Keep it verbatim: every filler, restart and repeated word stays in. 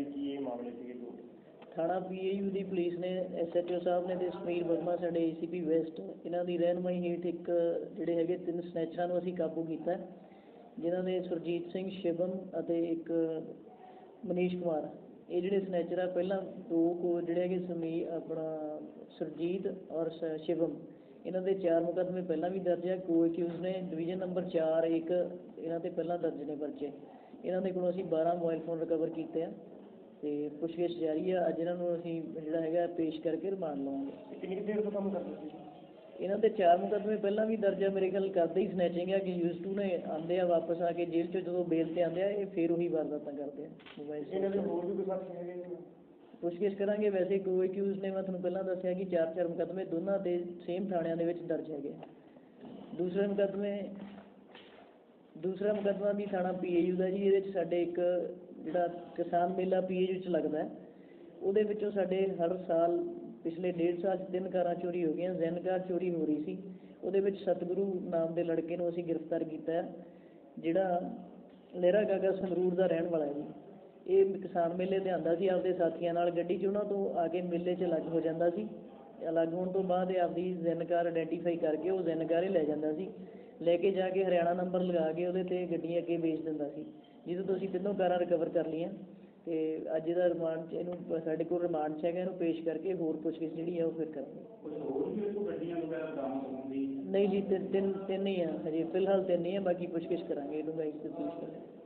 जी की ये मामले थे दो थाणा पी ए यू की पुलिस ने एस एच ओ साहब ने तो समीर वर्मा साढ़े ए सी पी वैसट इन्हों की रहनमाई हेठ एक जोड़े है तीन सनैचर को असीं काबू किया, जिन्हों ने सुरजीत सिंह शिवम और एक मनीष कुमार ये जोड़े सनैचर आ पहला दो को जोड़े है समी अपना सुरजीत और शिवम इन्हों के चार मुकदमे पहला भी दर्ज है। को एक्यूज ने डिवीजन नंबर चार एक इन्हों के पहला दर्ज ने परचे। इन्हों के को असीं बारह मोबाइल फोन रिकवर किए हैं तो पुछगिछ जारी है। अज इन्हों असीं जिहड़ा हैगा पेश करके रिमांड लवांगे। कितनी देर तो काम करते थे इन्हों के चार मुकदमे पहला भी दर्ज है, मेरे ख्याल करते ही स्नैचिंग है कि यूज टू ने आते हैं वापस आके जेल चो जो बेल से आते हैं ये फिर उही वारदात करते हैं मोबाइल से पुछगिछ करांगे। वैसे को एक्यूज ने मैं तुहानूं पहला दस्सिया कि चार चार मुकदमे दोनों के सेम थाणिਆਂ ਦੇ ਵਿੱਚ दर्ज है। दूसरे मुकदमे दूसरा मुकदमा भी थाणा पी ए यू का जी, ये साडे एक जिहड़ा किसान मेला पी ए यू च लगता है ਉਹਦੇ ਵਿੱਚੋਂ ਸਾਡੇ हर साल पिछले डेढ़ साल तीन कारां चोरी हो गई। जैन कार चोरी हो रही सी, ਉਹਦੇ ਵਿੱਚ सतगुरु नाम के लड़के ਨੂੰ ਅਸੀਂ गिरफ्तार किया ਜਿਹੜਾ ਲਹਿਰਾ ਗਾਗਾ ਸੰਗਰੂਰ ਦਾ ਰਹਿਣ ਵਾਲਾ है जी। ਇਹ किसान मेले ਤੇ ਆਂਦਾ ਸੀ ਆਪਦੇ ਸਾਥੀਆਂ ਨਾਲ ਗੱਡੀ 'ਚ, ਉਹਨਾਂ ਤੋਂ ਆ ਕੇ ਮੇਲੇ 'ਚ ਅਲੱਗ ਹੋ ਜਾਂਦਾ ਸੀ। ਅਲੱਗ ਹੋਣ ਤੋਂ ਬਾਅਦ ਇਹ ਆਪਦੀ ਜੈਨ ਕਾਰ ਆਇਡੈਂਟੀਫਾਈ ਕਰਕੇ ਉਹ ਜੈਨ ਕਾਰ ਹੀ ਲੈ ਜਾਂਦਾ ਸੀ, ਲੈ ਕੇ ਜਾ ਕੇ ਹਰਿਆਣਾ ਨੰਬਰ ਲਗਾ ਕੇ ਉਹਦੇ 'ਤੇ ਗੱਡੀਆਂ ਅੱਗੇ ਵੇਚ ਦਿੰਦਾ ਸੀ, ਜਿਹਦੇ ਤੋਂ ਅਸੀਂ ਤਿੰਨੋਂ ਕਾਰਾਂ ਰਿਕਵਰ ਕਰ ਲਈਆਂ। ਤੇ ਅੱਜ ਦਾ ਰਿਮਾਂਡ 'ਚ ਇਹਨੂੰ ਸਾਡੇ ਕੋਲ ਰਿਮਾਂਡ 'ਚ ਹੈਗਾ, ਇਹਨੂੰ ਪੇਸ਼ ਕਰਕੇ ਹੋਰ ਪੁੱਛਗਿੱਛ ਜਿਹੜੀ ਆ ਉਹ ਫਿਰ ਕਰਾਂਗੇ। ਨਹੀਂ ਜੀ ਤਿੰਨ ਤਿੰਨ ਤਿੰਨ ਹੀ ਆ ਹਜੇ ਫਿਲਹਾਲ ਤਿੰਨ ਹੀ ਆ, ਬਾਕੀ ਪੁੱਛਗਿੱਛ ਕਰਾਂਗੇ ਇਹਨੂੰ ਬਾਈਕ 'ਤੇ ਪੁਲਿਸ